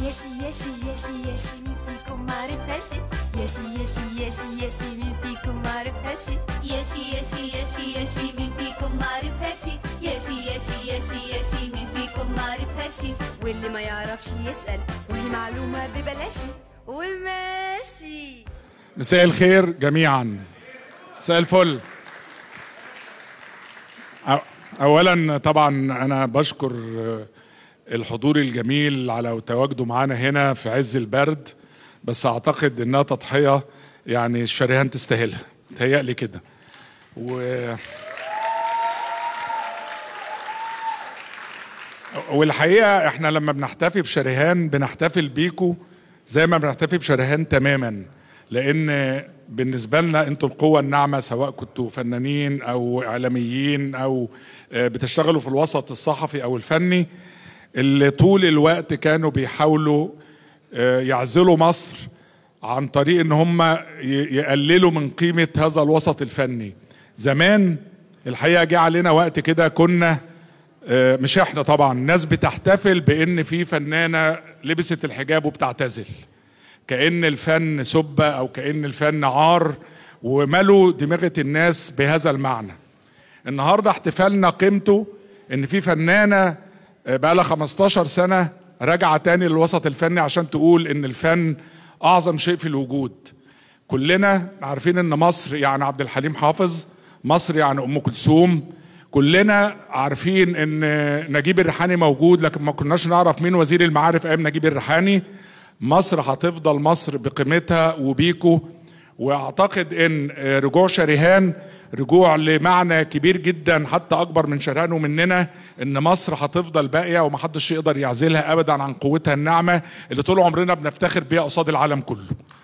ياشي ياشي ياشي ياشي مين فيكم معرفهاش؟ ياشي ياشي ياشي ياشي مين فيكم معرفهاش؟ ياشي ياشي ياشي ياشي مين فيكم معرفهاش؟ ياشي ياشي ياشي ياشي مين فيكم معرفهاش؟ واللي ما يعرفش يسأل وهي معلومة ببلاشي وماشي. مساء الخير جميعا. مساء الفل. اولا طبعا انا بشكر الحضور الجميل على تواجده معانا هنا في عز البرد، بس اعتقد انها تضحيه يعني الشريهان تستاهلها، تهيألي كده. والحقيقه احنا لما بنحتفي بشريهان بنحتفل بيكو زي ما بنحتفي بشريهان تماما، لان بالنسبه لنا انتوا القوه الناعمه، سواء كنتوا فنانين او اعلاميين او بتشتغلوا في الوسط الصحفي او الفني، اللي طول الوقت كانوا بيحاولوا يعزلوا مصر عن طريق ان هم يقللوا من قيمه هذا الوسط الفني. زمان الحقيقه جه علينا وقت كده كنا مش احنا طبعا، الناس بتحتفل بان في فنانه لبست الحجاب وبتعتزل، كأن الفن سبة او كأن الفن عار، وملوا دماغة الناس بهذا المعنى. النهارده احتفالنا قيمته ان في فنانه بقالها 15 سنه راجعه تاني للوسط الفني عشان تقول ان الفن اعظم شيء في الوجود. كلنا عارفين ان مصر يعني عبد الحليم حافظ، مصر يعني ام كلثوم، كلنا عارفين ان نجيب الريحاني موجود، لكن ما كناش نعرف مين وزير المعارف ايام نجيب الريحاني. مصر هتفضل مصر بقيمتها وبيكو. واعتقد ان رجوع شريهان رجوع لمعنى كبير جدا، حتى اكبر من شريهان ومننا، ان مصر هتفضل باقيه ومحدش يقدر يعزلها ابدا عن قوتها الناعمه اللي طول عمرنا بنفتخر بيها قصاد العالم كله.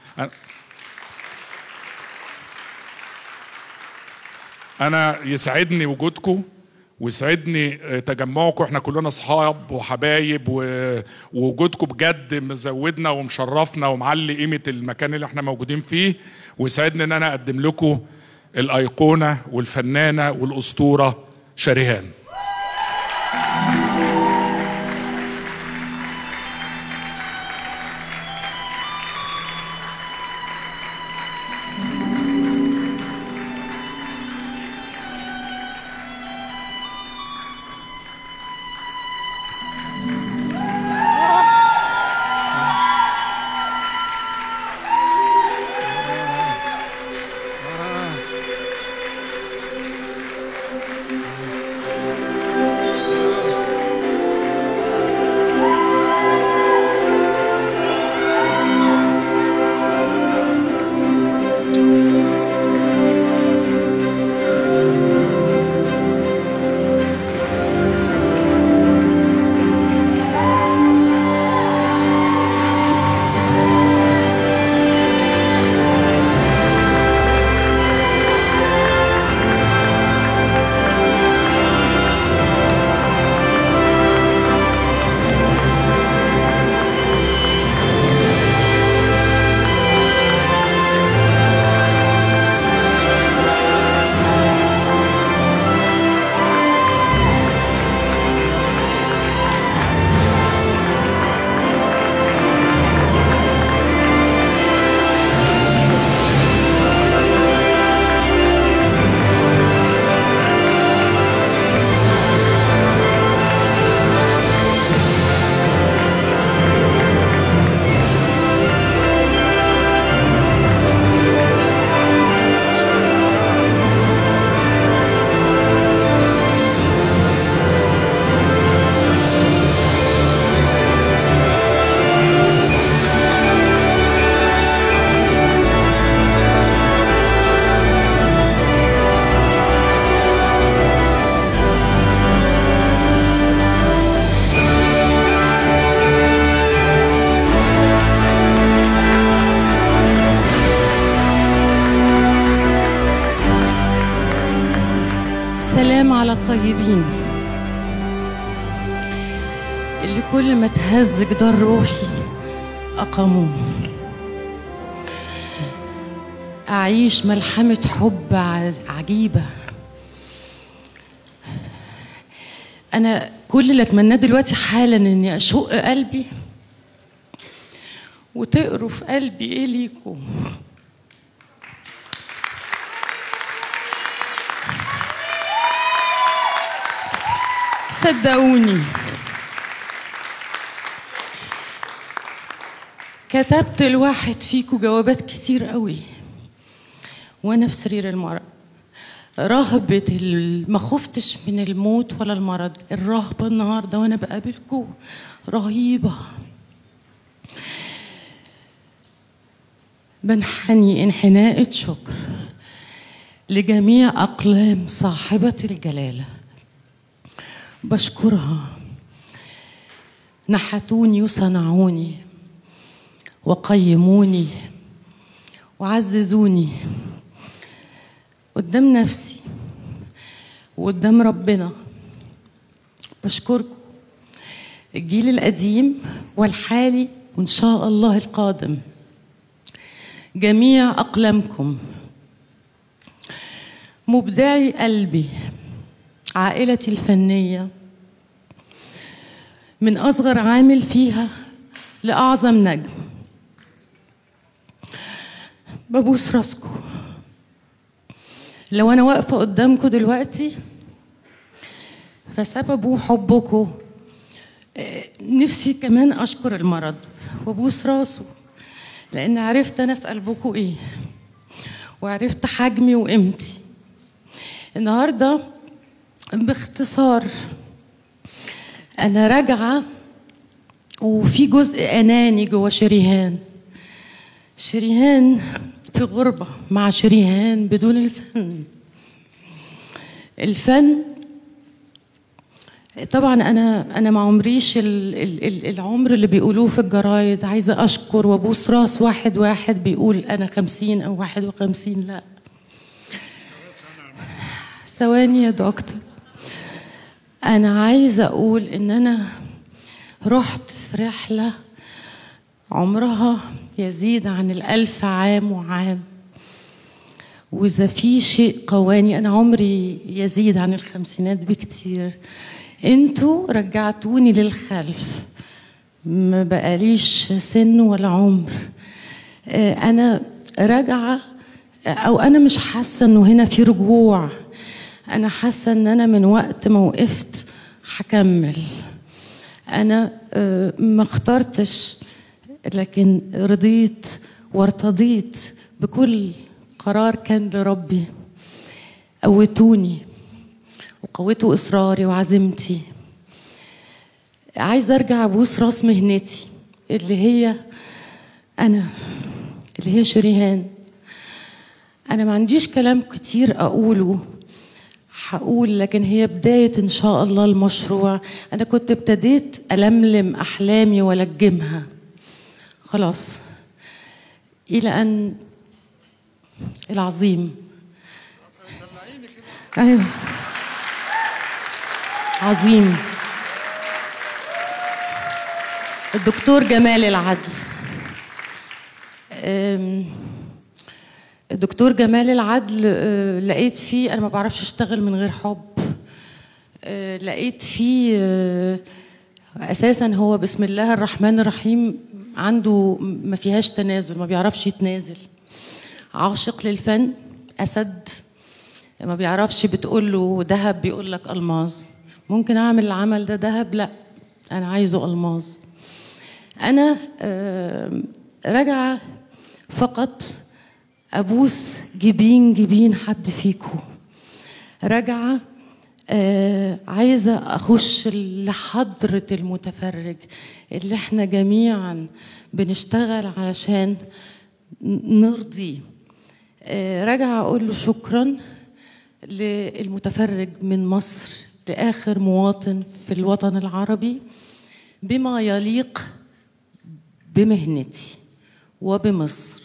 انا يسعدني وجودكم ويسعدني تجمعكم، احنا كلنا اصحاب وحبايب، ووجودكم بجد مزودنا ومشرفنا ومعلي قيمه المكان اللي احنا موجودين فيه. ويسعدني ان انا اقدم لكم الايقونه والفنانه والاسطوره شريهان. سلام على الطيبين اللي كل ما تهز جدار روحي أقاموه. أعيش ملحمة حب عجيبة. أنا كل اللي أتمناه دلوقتي حالا إني أشق قلبي وتقروا في قلبي ايه ليكوا. صدقوني كتبت لواحد فيكوا جوابات كتير قوي وانا في سرير المرض. رهبة ما خفتش من الموت ولا المرض، الرهبة النهارده وانا بقابلكوا رهيبة. بنحني انحناءة شكر لجميع أقلام صاحبة الجلالة، بشكرها. نحتوني وصنعوني وقيموني وعززوني قدام نفسي وقدام ربنا. بشكركم الجيل القديم والحالي وإن شاء الله القادم، جميع أقلامكم، مبدعي قلبي، عائلتي الفنية من أصغر عامل فيها لأعظم نجم. ببوس راسكم. لو أنا واقفة قدامكم دلوقتي فسببه حبكم. نفسي كمان أشكر المرض وبوس راسه، لأن عرفت أنا في قلبكم إيه، وعرفت حجمي وقيمتي. النهارده باختصار أنا راجعة وفي جزء أناني جوا شريهان. شريهان في غربة مع شريهان بدون الفن. الفن طبعا أنا ما عمريش العمر اللي بيقولوه في الجرايد عايزة أشكر وأبوس راس واحد بيقول أنا 50 أو 51. لا، ثواني يا دكتور. أنا عايزة أقول إن أنا رحت في رحلة عمرها يزيد عن 1000 عام وعام، وإذا في شيء قواني أنا عمري يزيد عن 50 بكتير. انتوا رجعتوني للخلف، ما بقاليش سن ولا عمر. أنا راجعة، أو أنا مش حاسة إنه هنا في رجوع. أنا حاسة إن أنا من وقت ما وقفت هكمل. أنا ما اخترتش، لكن رضيت وارتضيت بكل قرار كان لربي. قوتوني وقوتوا إصراري وعزيمتي. عايزة أرجع أبوس راس مهنتي اللي هي أنا، اللي هي شريهان. أنا ما عنديش كلام كتير أقوله، هقول لكن هي بداية إن شاء الله المشروع. أنا كنت ابتديت ألملم أحلامي وألجمها خلاص، إلى أن العظيم، أيوه عظيم، الدكتور جمال العدل. الدكتور جمال العدل لقيت فيه، أنا ما بعرفش أشتغل من غير حب. لقيت فيه أساساً هو بسم الله الرحمن الرحيم عنده ما فيهاش تنازل، ما بيعرفش يتنازل. عاشق للفن، أسد، ما بيعرفش بتقول له ذهب بيقول لك ألماظ. ممكن أعمل العمل ده ذهب؟ لا، أنا عايزه ألماظ. أنا راجعة فقط أبوس جبين حد فيكم. راجعة عايزة أخش لحضرة المتفرج اللي احنا جميعا بنشتغل علشان نرضي. راجعة أقول له شكرا للمتفرج من مصر لآخر مواطن في الوطن العربي، بما يليق بمهنتي وبمصر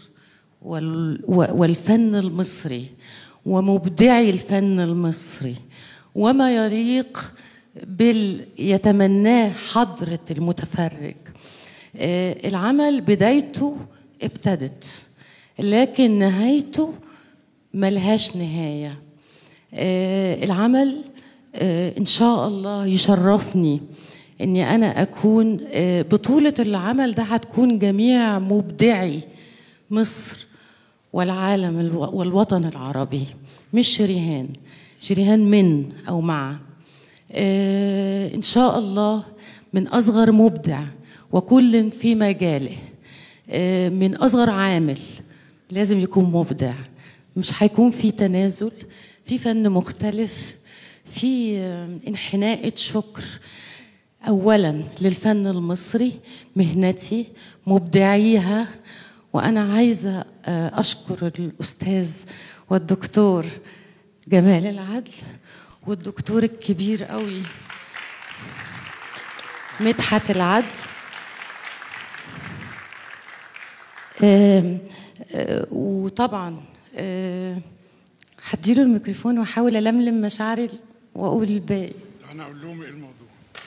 والفن المصري ومبدعي الفن المصري، وما يليق يتمناه حضرة المتفرج. العمل بدايته ابتدت، لكن نهايته ملهاش نهاية. العمل إن شاء الله يشرفني اني انا اكون بطولة العمل ده هتكون جميع مبدعي مصر والعالم والوطن العربي، مش شريهان. شريهان من او مع ان شاء الله من اصغر مبدع وكل في مجاله، من اصغر عامل لازم يكون مبدع. مش هيكون في تنازل، في فن مختلف، في انحناء شكر اولا للفن المصري، مهنتي، مبدعيها. وانا عايزه اشكر الاستاذ والدكتور جمال العدل والدكتور الكبير قوي مدحت العدل. وطبعا هديله الميكروفون واحاول الملم مشاعري واقول الباقي. انا اقول لهم ايه الموضوع.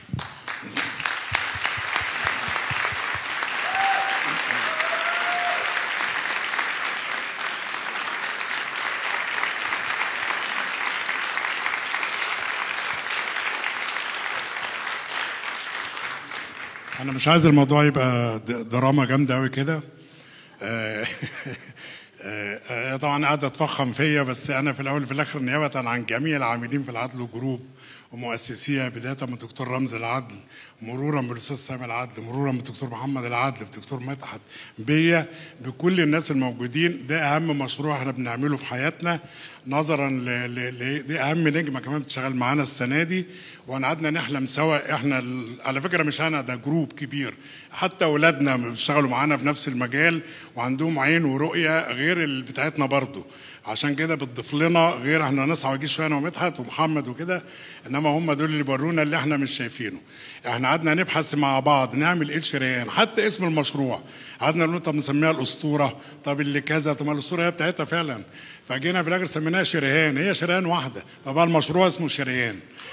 انا مش عايز الموضوع يبقى دراما جامده قوي كده. طبعا قاعد اتفخم فيا، بس انا في الاول وفي الاخر نيابه عن جميع العاملين في العدل جروب ومؤسسيها، بدايه من الدكتور رمزي العدل، مرورا بالاستاذ سامي العدل، مرورا بالدكتور محمد العدل، بالدكتور مدحت، بيا، بكل الناس الموجودين. ده اهم مشروع احنا بنعمله في حياتنا، نظرا دي اهم نجمه كمان بتشتغل معانا السنه دي، وانا قعدنا نحلم سوا. احنا على فكره مش انا، ده جروب كبير، حتى اولادنا بيشتغلوا معانا في نفس المجال وعندهم عين ورؤيه غير بتاعتنا برضو. عشان كده بتضيف لنا، غير احنا ناس عواجيز شويه انا ومدحت ومحمد وكده، انما هم دول اللي بيورونا اللي احنا مش شايفينه. احنا قعدنا نبحث مع بعض نعمل ايه شريان، حتى اسم المشروع قعدنا نقول طب نسميها الاسطوره، طب اللي كذا، طب ما الاسطوره هي بتاعتها فعلا. فجينا في الاخر سميناها شريان، هي شريان واحده، فبقى المشروع اسمه شريان.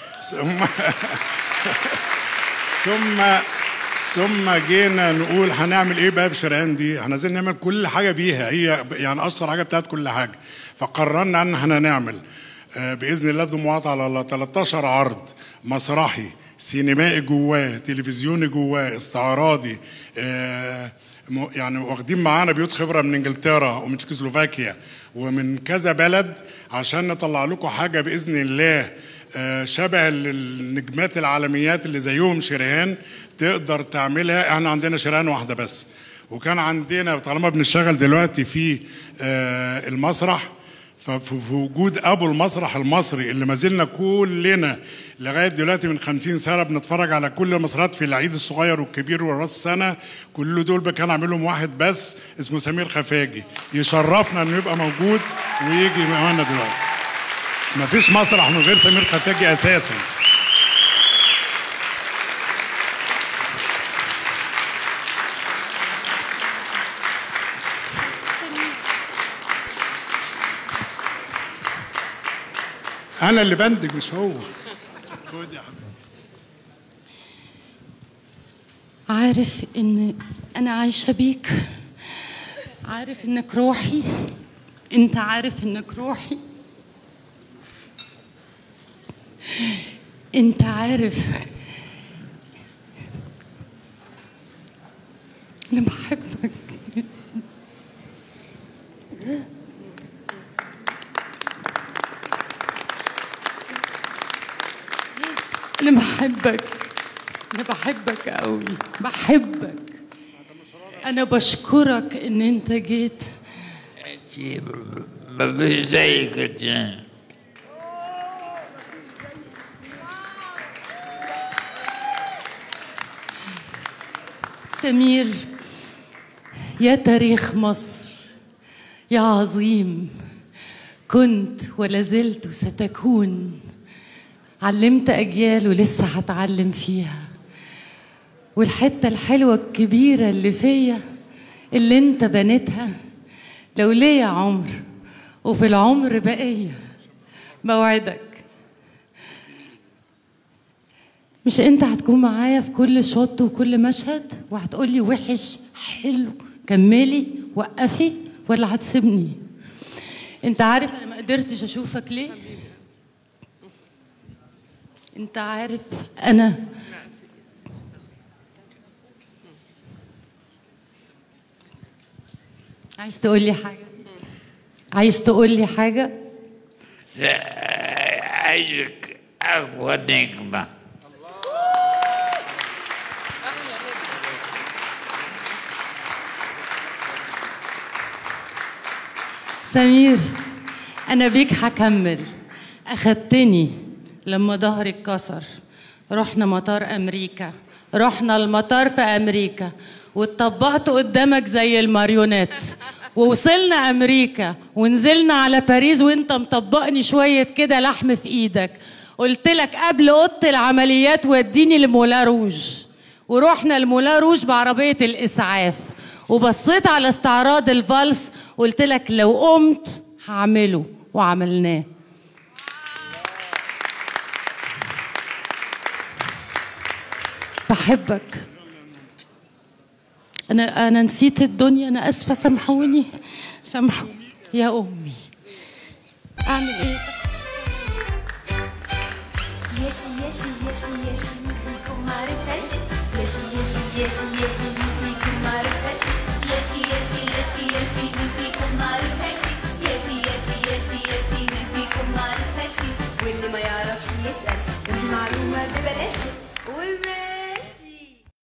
ثم جينا نقول هنعمل ايه بقى بشريان دي؟ احنا عايزين نعمل كل حاجه بيها، هي يعني اشطر حاجه بتاعت كل حاجه. فقررنا ان احنا نعمل باذن الله بدون على 13 عرض مسرحي، سينمائي جواه، تلفزيوني جواه، استعراضي، يعني واخدين معانا بيوت خبره من انجلترا ومن تشيكوسلوفاكيا ومن كذا بلد، عشان نطلع لكم حاجه باذن الله شبه النجمات العالميات اللي زيهم شريهان تقدر تعملها. احنا عندنا شريهان واحده بس، وكان عندنا طالما بنشتغل دلوقتي في المسرح، ففي وجود ابو المسرح المصري اللي ما زلنا كلنا لغايه دلوقتي من 50 سنه بنتفرج على كل المسرحيات في العيد الصغير والكبير وراس السنه، كل دول كان عاملهم واحد بس اسمه سمير خفاجي. يشرفنا انه يبقى موجود ويجي معانا دلوقتي. ما فيش مسرح من غير سمير خفاجي اساسا. انا اللي بندج مش هو. خد يا حبيبتي. عارف ان انا عايشه بيك، عارف انك روحي، انت عارف انك روحي، انت عارف انا بحبك. أنا بحبك، أنا بحبك قوي، بحبك. أنا بشكرك إن أنت جيت. ما فيش زيك. سمير، يا تاريخ مصر، يا عظيم، كنت ولا زلت وستكون. علمت أجيال ولسه هتعلم فيها، والحتة الحلوة الكبيرة اللي فيا اللي انت بنيتها، لو ليا عمر وفي العمر بقية بوعدك مش انت هتكون معايا في كل شوط وكل مشهد وهتقولي وحش حلو كملي وقفي، ولا هتسيبني؟ انت عارف انا ما قدرتش اشوفك ليه؟ انت عارف انا عايز تقول لي حاجة؟ عايز تقول لي حاجة؟ لا، عايزك أقوى نجمة. سمير، أنا بيك هكمل. أخدتني لما ظهري اتكسر، رحنا مطار أمريكا، رحنا المطار في أمريكا واتطبقت قدامك زي الماريونات، ووصلنا أمريكا ونزلنا على باريس وانت مطبقني شوية كده لحم في إيدك. قلت لك قبل أوضة العمليات وديني لمولا روج، ورحنا لمولا روج بعربية الإسعاف، وبصيت على استعراض الفالس قلت لك لو قمت هعمله، وعملناه. بحبك. أنا نسيت الدنيا، أنا آسفة، سامحوني سامحوني يا أمي. أعمل إيه؟ يشي يشي يشي يشي مين فيكم معرفهاش، يشي يشي يشي يشي مين فيكم معرفهاش، يشي يشي يشي يشي مين فيكم معرفهاش.